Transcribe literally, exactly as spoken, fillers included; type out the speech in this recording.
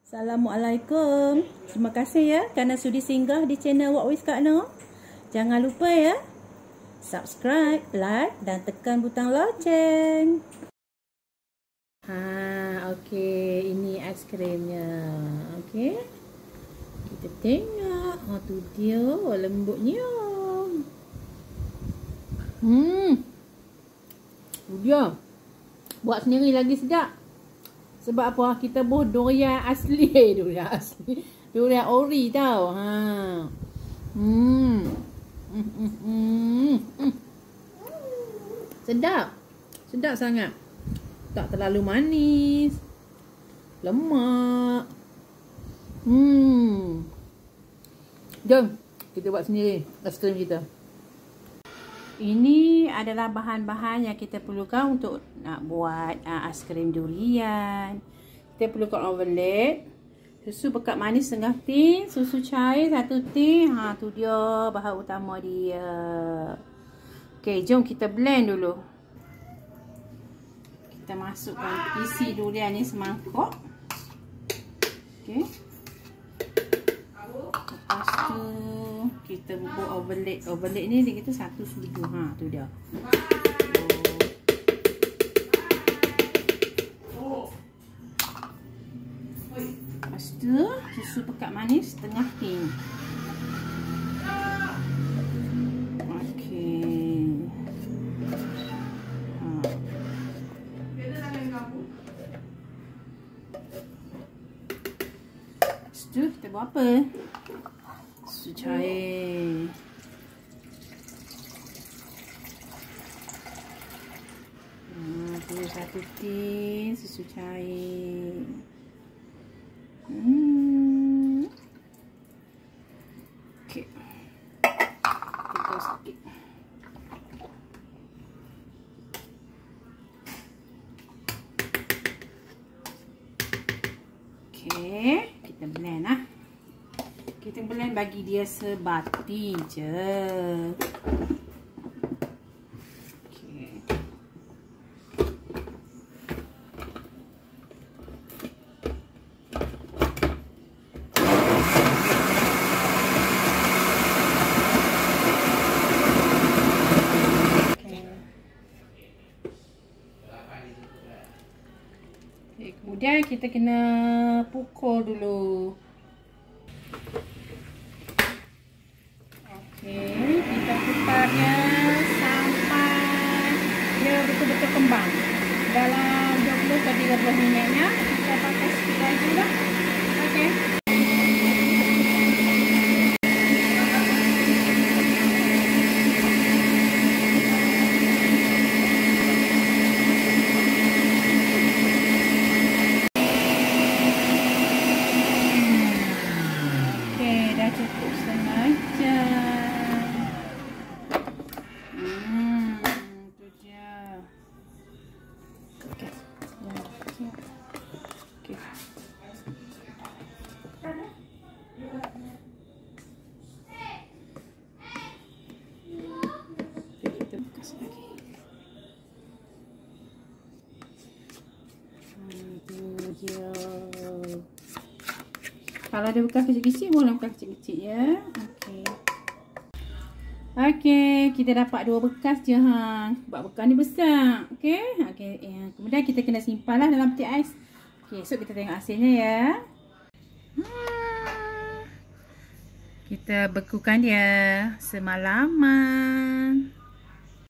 Assalamualaikum. Terima kasih ya kerana sudi singgah di channel Walk with Kak Noh. Jangan lupa ya, subscribe, like dan tekan butang loceng. Ha, okey, ini aiskrimnya. Okey. Kita tengok. Oh, tu dia, oh, lembutnya. Hmm. Tu dia. Buat sendiri lagi sedap. Sebab apa? Kita buh durian asli. Durian asli. Durian ori tau. Ha. Hmm. Hmm, hmm, hmm. Hmm. Sedap. Sedap sangat. Tak terlalu manis. Lemak. Hmm. Jom. Kita buat sendiri aiskrim kita. Ini adalah bahan-bahan yang kita perlukan untuk nak buat uh, aiskrim durian. Kita perlukan overload, susu pekat manis setengah tin, susu cair satu tin. Ha, tu dia bahan utama dia. Okey, jom kita blend dulu. Kita masukkan isi durian ni semangkuk. Okey. Lepas tu kita buat overload. Overload ni dia kata satu sudu. Ha, tu dia. Lepas tu susu pekat manis setengah tin. Okey. Ha. Lepas tu kita buat apa? Susu cair. Hmm, tu satu tin susu cair. Hmm. Okey. Kita sikit. Okey, kita blend lah. Kita blend bagi dia sebati je. Okey. Okay, kemudian kita kena pukul dulu. Okey, kita putarnya sampai dia betul-betul kembang. Dalam dua puluh ke tiga puluh minitnya kita pakai speed lagi lah. Okey. Okey, dah cukup setengah jam. Kalau ada bekas kecil-kecil, boleh bekas kecil-kecil ya. Okey. Okey, kita dapat dua bekas je ha. Sebab bekas ni besar. Okey. Okey, ya. Kemudian kita kena simpanlah dalam peti ais. Okey, esok kita tengok hasilnya ya. Hmm. Kita bekukan dia semalaman.